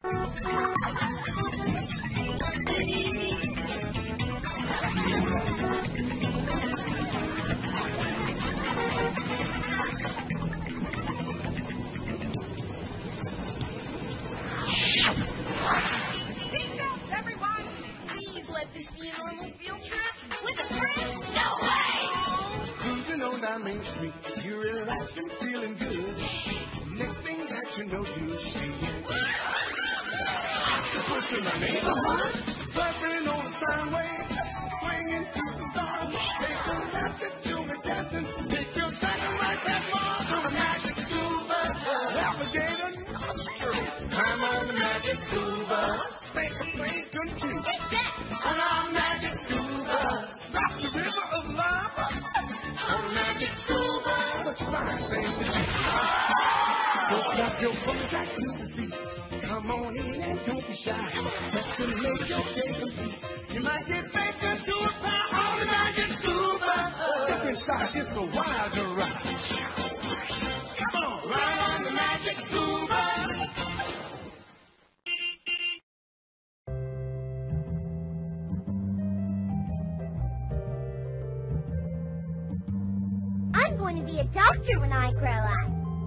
Seatbelts, everyone! Please let this be a normal field trip with a friend. No way! Cruising on down Main Street, you're relaxed and feeling good. Next thing that you know, you see octopus in the neighborhood, surfing on the sound wave, swinging through the stars. Take a left at Junior Jackson, take your second right back more to the magic scuba. Alligator nostril, climb on the magic scuba. Spank a plankton too, on our magic scuba. Stop the river of lava, on magic scuba. Such fine thing to do. So strap your bones right to the seat. Come on in and don't be shy. Just to make your day complete. You might get baked into a pie on the magic scuba. Step inside, it's a wild ride. Come on, ride on the magic scuba. I'm going to be a doctor when I grow up.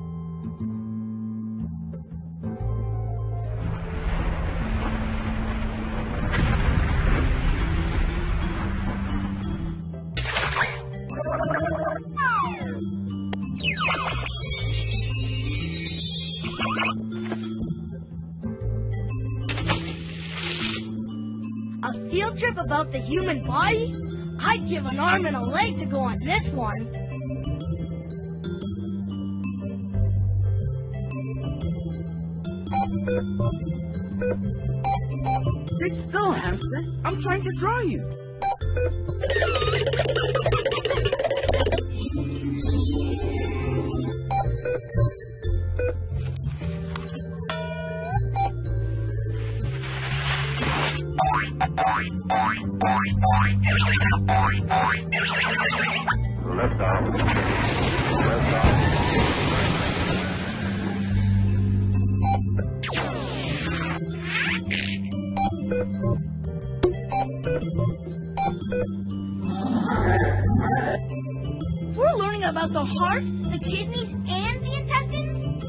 A field trip about the human body? I'd give an arm and a leg to go on this one. Sit still, hamster. I'm trying to draw you. Left arm. We're learning about the heart, the kidneys, and the intestines?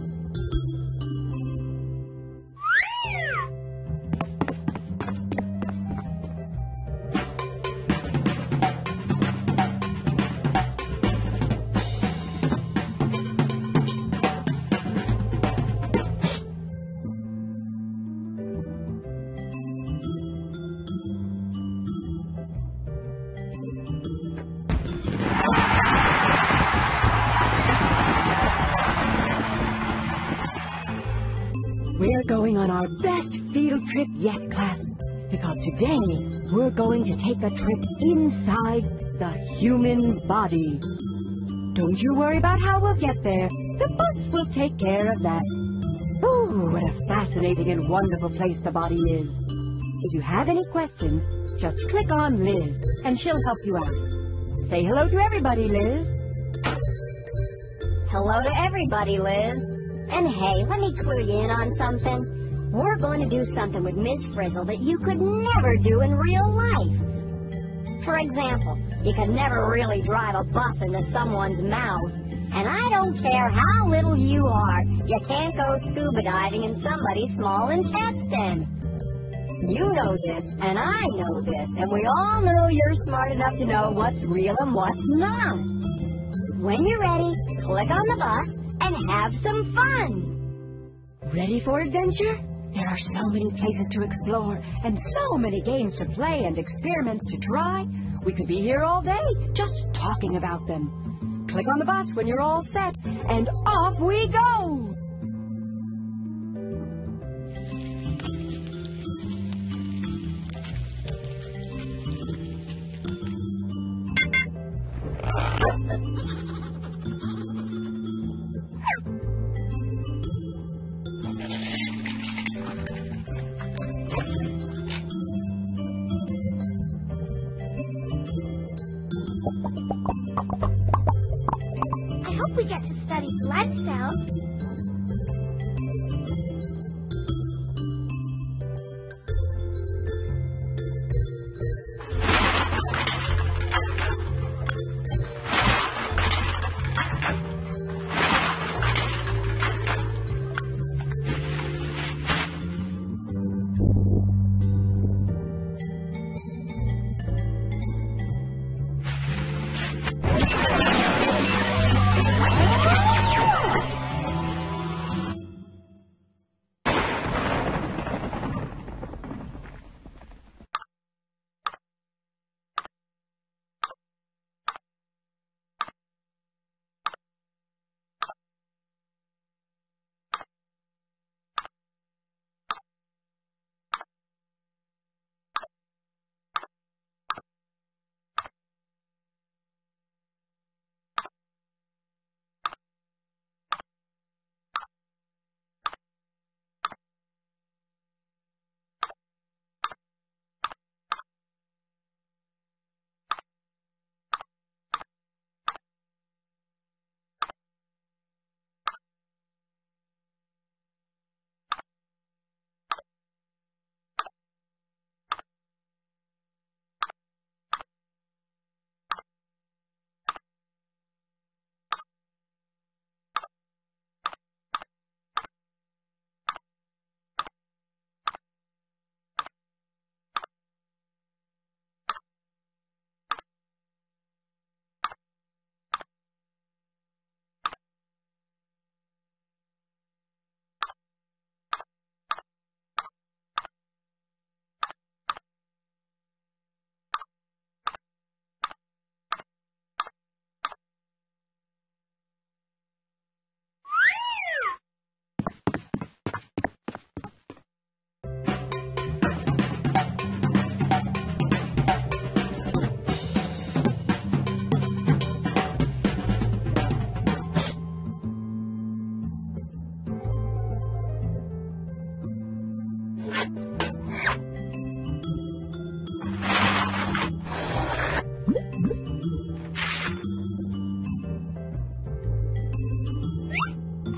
We're going on our best field trip yet, class, because today we're going to take a trip inside the human body. Don't you worry about how we'll get there. The bus will take care of that. Oh, what a fascinating and wonderful place the body is. If you have any questions, just click on Liz, and she'll help you out. Say hello to everybody, Liz. Hello to everybody, Liz. And hey, let me clue you in on something. We're going to do something with Ms. Frizzle that you could never do in real life. For example, you could never really drive a bus into someone's mouth. And I don't care how little you are, you can't go scuba diving in somebody's small intestine. You know this, and I know this, and we all know you're smart enough to know what's real and what's not. When you're ready, click on the bus and have some fun. Ready for adventure? There are so many places to explore, and so many games to play and experiments to try. We could be here all day just talking about them. Click on the bus when you're all set, and off we go! I hope we get to study blood cells.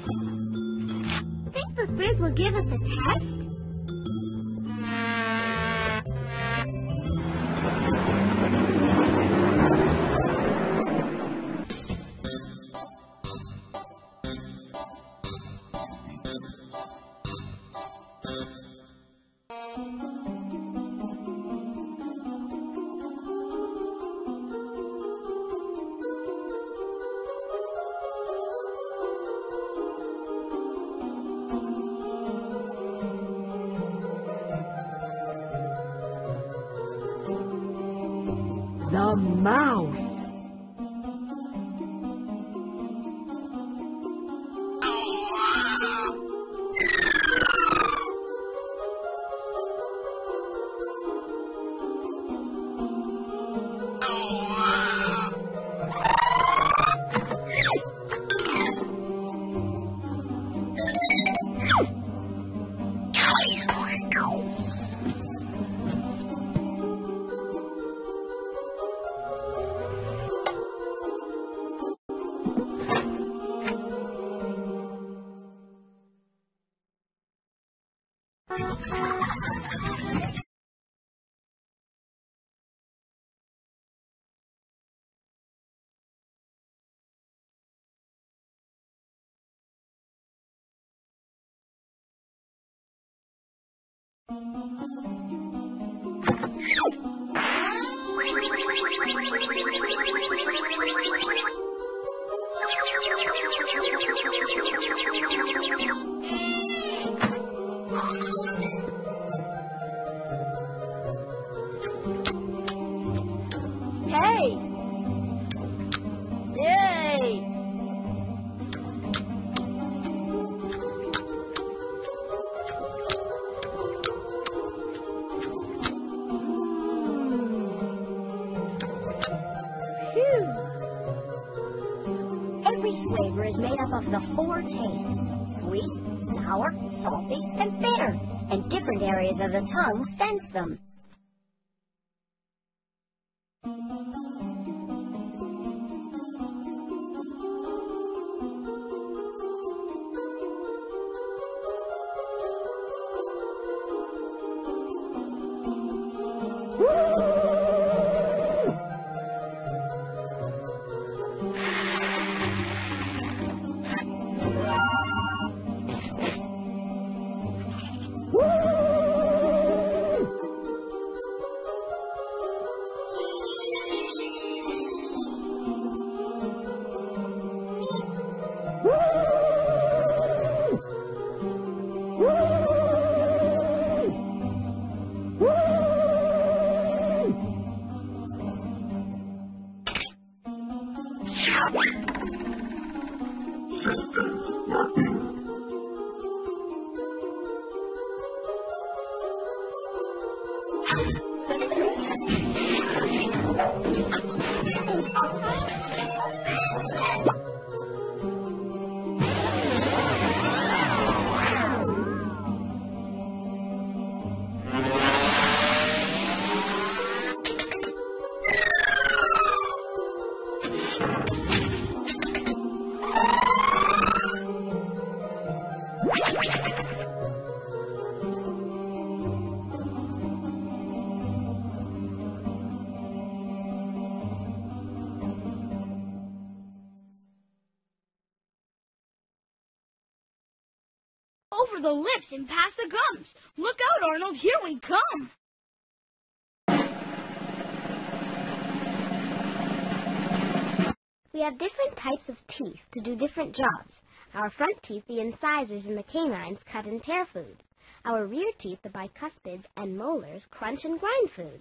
Think the Frizz will give us a test? The mouth. Hey! Yay! Every flavor is made up of the 4 tastes: sweet, sour, salty, and bitter. And different areas of the tongue sense them. Over the lips and past the gums. Look out, Arnold, here we come. We have different types of teeth to do different jobs. Our front teeth, the incisors and the canines, cut and tear food. Our rear teeth, the bicuspids and molars, crunch and grind food.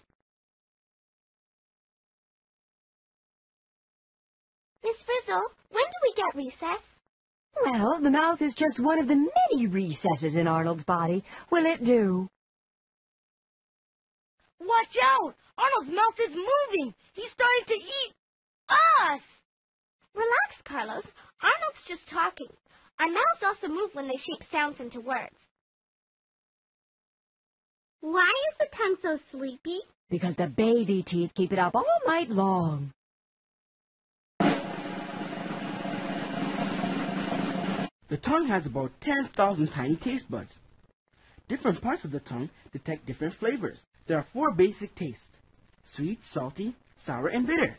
Miss Frizzle, when do we get recess? Well, the mouth is just one of the many recesses in Arnold's body. Will it do? Watch out! Arnold's mouth is moving. He's starting to eat us. Relax, Carlos. Arnold's just talking. Our mouths also move when they shape sounds into words. Why is the tongue so sleepy? Because the baby teeth keep it up all night long. The tongue has about 10,000 tiny taste buds. Different parts of the tongue detect different flavors. There are 4 basic tastes: sweet, salty, sour, and bitter.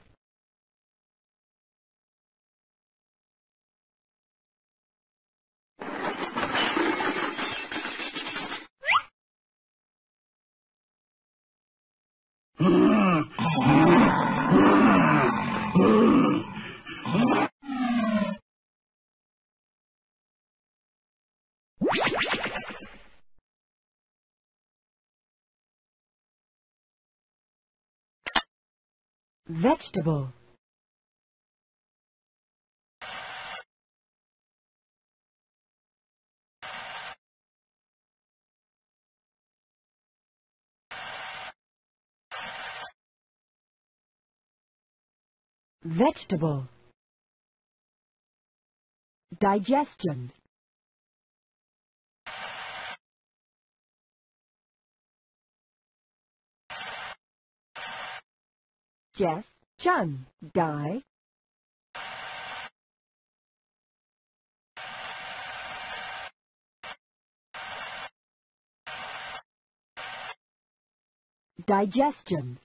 Vegetable. Vegetable. Digestion. Jess, Chun, die. Digestion.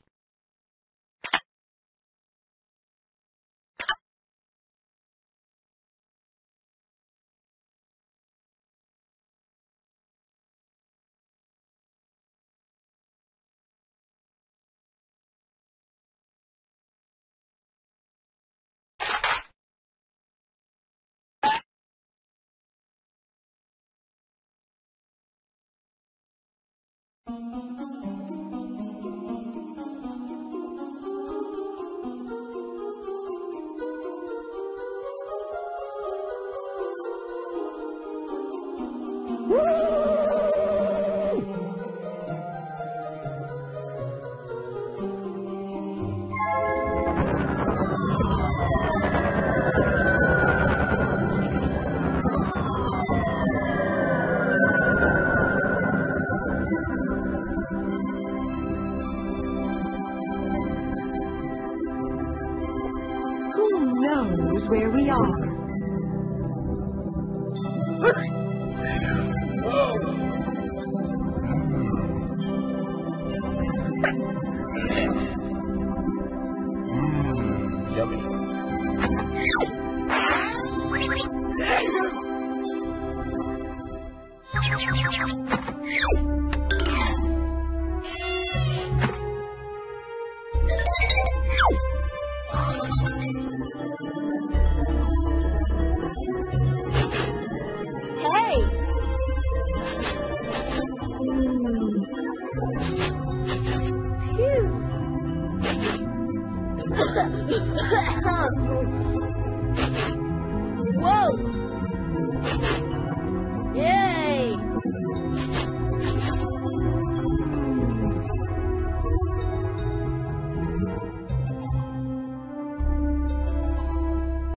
Who knows where we are? Yummy.